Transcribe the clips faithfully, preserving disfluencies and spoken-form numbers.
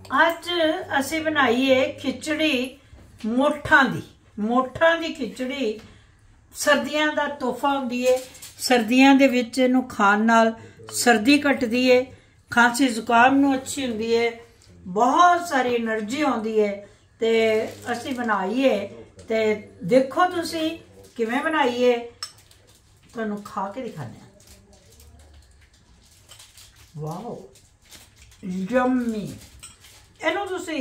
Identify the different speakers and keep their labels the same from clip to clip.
Speaker 1: ਅੱਜ ਅਸੀਂ बनाई है खिचड़ी मोठां दी। मोठां दी खिचड़ी सर्दियां दा तोहफा हुंदी है। सर्दियां दे विच इहनूं खाण नाल सर्दी घटदी है, खांसी जुकाम नूं अच्छी हुंदी है, बहुत सारी एनर्जी आउंदी है। ते असीं बनाई है ते देखो तुसीं किवें बनाई है, तुहानूं खा के दिखाने। Wow yummy. इहनूं तुसीं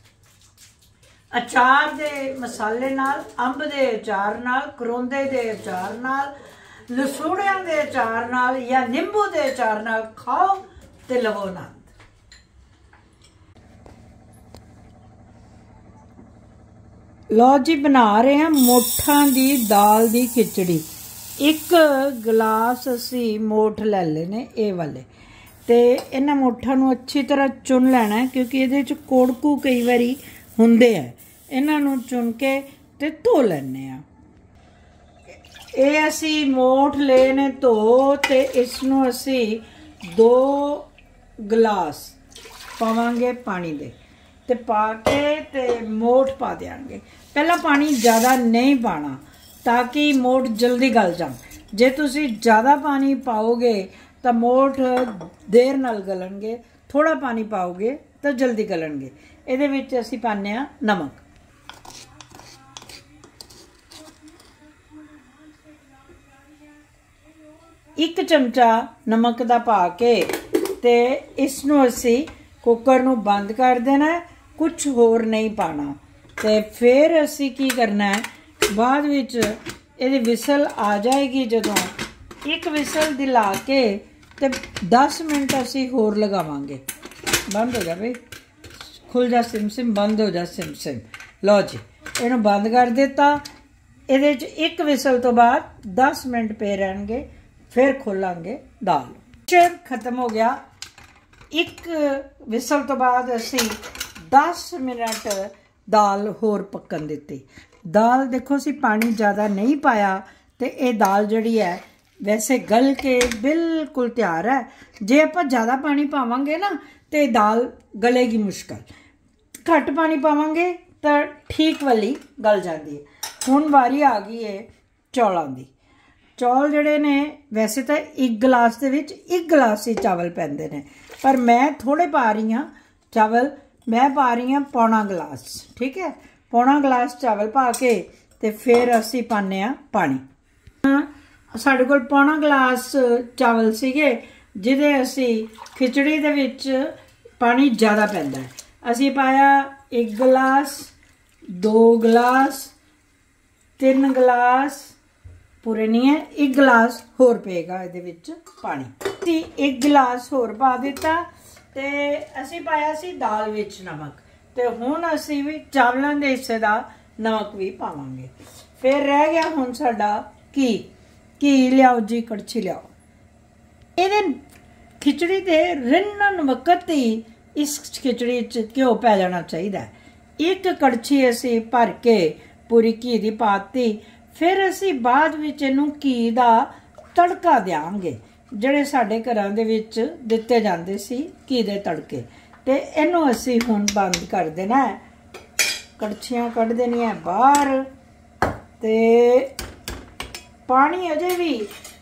Speaker 1: अचार दे मसाले नाल, अंब दे अचार नाल, करोंदे दे अचार नाल, लसूड़ियां दे अचार नाल या निंबू दे अचार नाल खाओ ते लवो आनंद। लो जी, बना रहे हैं मोठां दी दाल दी खिचड़ी। एक गिलास असी मोठ ले लेने ए वाले, ते इन्हां मोठां नूं अच्छी तरह चुन लेना है, क्योंकि इहदे च कोड़कू कई वारी हुंदे है। इन्हां नूं चुन के ते धो लैने आ। ये असी मोठ लेने धो ते इसनूं असी दो गिलास पावांगे पानी दे, ते पा के ते मोठ पा देंगे। पहला पानी ज़्यादा नहीं पाना ताकि मोठ जल्दी गल जाए। जे तुसी ज़्यादा पानी पाओगे तो मोठ देर नाल गलणगे, थोड़ा पानी पाओगे तो जल्दी गलणगे। इहदे विच असीं पाने आ नमक। एक चमचा नमक दा पा के ते इसनूं असीं कुकर नूं बंद कर देना है, कुछ होर नहीं पाना। ते फिर असीं की करना है, बाद विच इहदी विसल आ जाएगी, जदों एक विसल दिला के ते दस मिनट असीं होर लगावांगे। बंद हो जा बई, खुल जा सिम सिम, बंद हो जा सिम सिम। लो जी, इहनूं बंद कर दिता। इहदे च एक विसल तो बाद दस मिनट पे रहणगे, फिर खोलांगे दाल। चर खत्म हो गया। एक विसल तो बाद असीं दस मिनट दाल होर पकन दित्ती। दाल देखो असीं पानी ज़्यादा नहीं पाया, तो ये दाल जिहड़ी है वैसे गल के बिल्कुल तैयार है। जे आपां ज़्यादा पानी पावांगे ना तो दाल गलेगी मुश्किल। घट पानी पावांगे तो ठीक वाली गल जाती है। हुण वारी आ गई है चौलों की। चौल जिहड़े ने वैसे तो एक गिलास दे विच एक गिलास ही चावल पैंदे ने, पर मैं थोड़े पा रही हाँ चावल। मैं पा रही हाँ पौना गिलास, ठीक है। पौना गिलास चावल पा के ते फिर असी पाने आ पानी। साडे कोल पौना गिलास चावल सीगे, जिहदे असी खिचड़ी दे विच पानी ज़्यादा पैंदा है। असी पाया एक गिलास, दो गिलास, तीन गिलास, पूरे नहीं है, एक गिलास होर पेगा इहदे विच पानी। असी एक गिलास होर पा दिता ते असी पाया सी दाल विच नमक, ते हुण असी भी चावलों के हिस्से का नमक भी पावांगे। फिर रह गया हुण साडा घी। घी लियाओ जी, कड़छी लियाओ। इहदे खिचड़ी दे रिन्नण वक्त ही इस खिचड़ी च घ्यो पै जाना चाहिए। एक कड़छी असी भर के पूरी घी दी पाती। फिर असी बाद विच इहनूं घी दा तड़का देंगे, जिहड़े साडे घरां दे विच दित्ते जांदे सी घी दे तड़के। ते इहनूं असी हुण बंद कर देना है। कड़छियां कढ़ देनियां बाहर। ते पानी अजे भी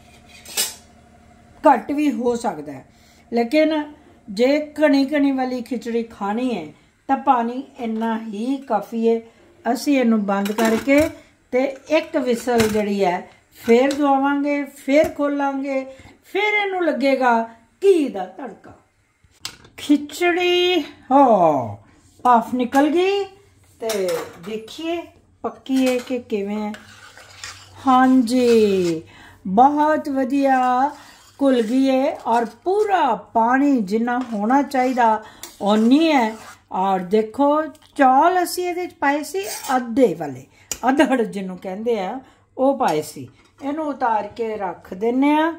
Speaker 1: घट भी हो सकता है, लेकिन जे घनी घनी वाली खिचड़ी खानी है तो पानी इन्ना ही काफ़ी है। असी इहनूं बंद करके ते एक विसल जिहड़ी है फिर दवावांगे, फिर खोलांगे, फिर इहनूं लगेगा घी दा तड़का। खिचड़ी हो भाफ निकल गई, ते देखिए पक्की है कि किवें है। हाँ जी, बहुत वधिया घुल गई है और पूरा पानी जिन्ना होना चाहिए उन्नी है। और देखो चौल असी इहदे च पाए सी अद्धे वाले, अधड़ जिन्हों कहते हैं वो पाए सी। इहनूं उतार के रख देने आ।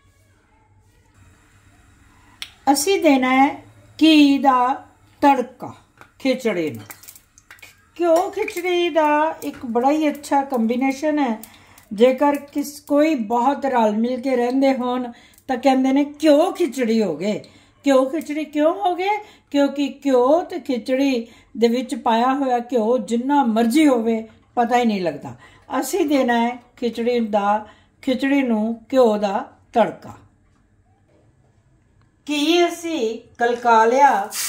Speaker 1: असी देना है घी दा तड़का खिचड़ी नूं। घ्यो खिचड़ी दा एक बड़ा ही अच्छा कंबीनेशन है। जेकर किस कोई बहुत रल मिल के रहंदे होण तां कहंदे ने घ्यो खिचड़ी हो गए। घ्यो खिचड़ी क्यों हो गए? क्योंकि घ्यो ते खिचड़ी दे विच पाया होया घ्यो जिन्ना मर्जी होवे पता ही नहीं लगता। असी देना है खिचड़ी दा खिचड़ी नूं घ्यो दा तड़का। घी असी गलका लिया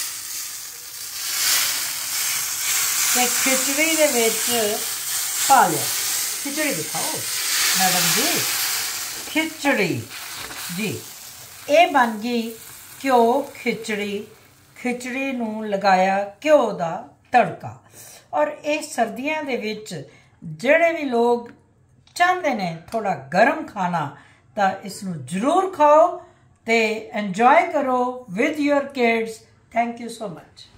Speaker 1: ते खिचड़ी दे विच पा लिया। खिचड़ी दिखाओ मैडम जी, खिचड़ी जी ये बन गई घ्यो खिचड़ी। खिचड़ी नूं लगाया घ्यो दा तड़का। और ये सर्दियां दे विच जिहड़े भी लोग चाहते ने थोड़ा गर्म खाना तां इसनूं जरूर खाओ ते एंजॉय करो with your kids. Thank you so much.